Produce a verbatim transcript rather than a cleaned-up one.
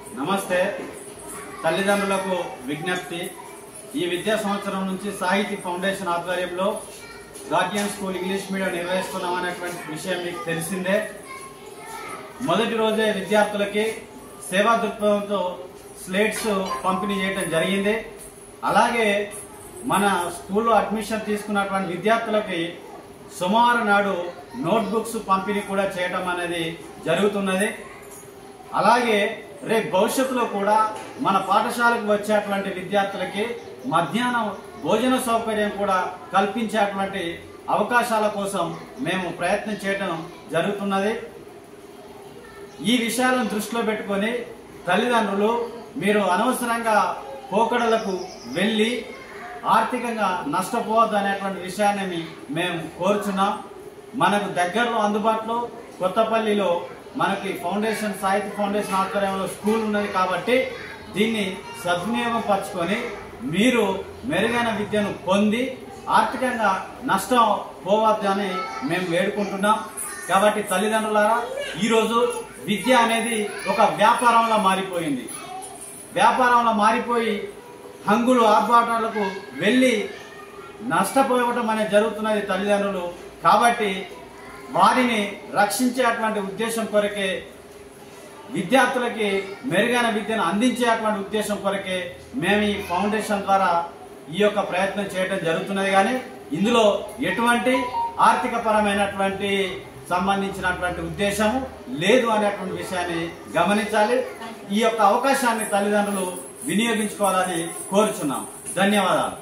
నమస్తే. తల్లిదండ్రులకు విజ్ఞప్తి. ఈ విద్యా సంవత్సరం నుంచి సాహితీ ఫౌండేషన్ ఆధ్వర్యంలో గార్డియన్ స్కూల్ ఇంగ్లీష్ మీడియం నిర్వహిస్తున్నామనేటువంటి విషయం మీకు తెలిసిందే. మొదటి రోజే విద్యార్థులకి సేవా దృక్పథంతో స్లేట్స్ పంపిణీ చేయడం జరిగింది. అలాగే మన స్కూల్లో అడ్మిషన్ తీసుకున్నటువంటి విద్యార్థులకి సోమవారం నాడు నోట్బుక్స్ పంపిణీ కూడా చేయడం అనేది జరుగుతున్నది. అలాగే రేపు భవిష్యత్తులో కూడా మన పాఠశాలకు వచ్చేటువంటి విద్యార్థులకి మధ్యాహ్నం భోజన సౌకర్యం కూడా కల్పించేటువంటి అవకాశాల కోసం మేము ప్రయత్నం చేయడం జరుగుతున్నది. ఈ విషయాలను దృష్టిలో పెట్టుకొని తల్లిదండ్రులు మీరు అనవసరంగా పోకడలకు వెళ్ళి ఆర్థికంగా నష్టపోవద్దు అనేటువంటి విషయాన్ని మేము కోరుచున్నాం. మనకు దగ్గరలో అందుబాటులో కొత్తపల్లిలో మనకి ఫౌండేషన్ సాహిత్య ఫౌండేషన్ ఆధ్వర్యంలో స్కూల్ ఉన్నది కాబట్టి దీన్ని సద్వినియోగం పరచుకొని మీరు మెరుగైన విద్యను పొంది ఆర్థికంగా నష్టం పోవద్దు అని మేము వేడుకుంటున్నాం. కాబట్టి తల్లిదండ్రులారా, ఈరోజు విద్య అనేది ఒక వ్యాపారంలో మారిపోయింది. వ్యాపారంలో మారిపోయి హంగులు ఆర్భాటాలకు వెళ్ళి నష్టపోవటం అనేది జరుగుతున్నది తల్లిదండ్రులు. కాబట్టి వారిని రక్షించేటువంటి ఉద్దేశం కొరకే, విద్యార్థులకి మెరుగైన విద్యను అందించేటువంటి ఉద్దేశం కొరకే మేము ఈ ఫౌండేషన్ ద్వారా ఈ యొక్క ప్రయత్నం చేయడం జరుగుతున్నది. కానీ ఇందులో ఎటువంటి ఆర్థిక పరమైనటువంటి సంబంధించినటువంటి ఉద్దేశము లేదు అనేటువంటి విషయాన్ని గమనించాలి. ఈ యొక్క అవకాశాన్ని తల్లిదండ్రులు వినియోగించుకోవాలని కోరుచున్నాం. ధన్యవాదాలు.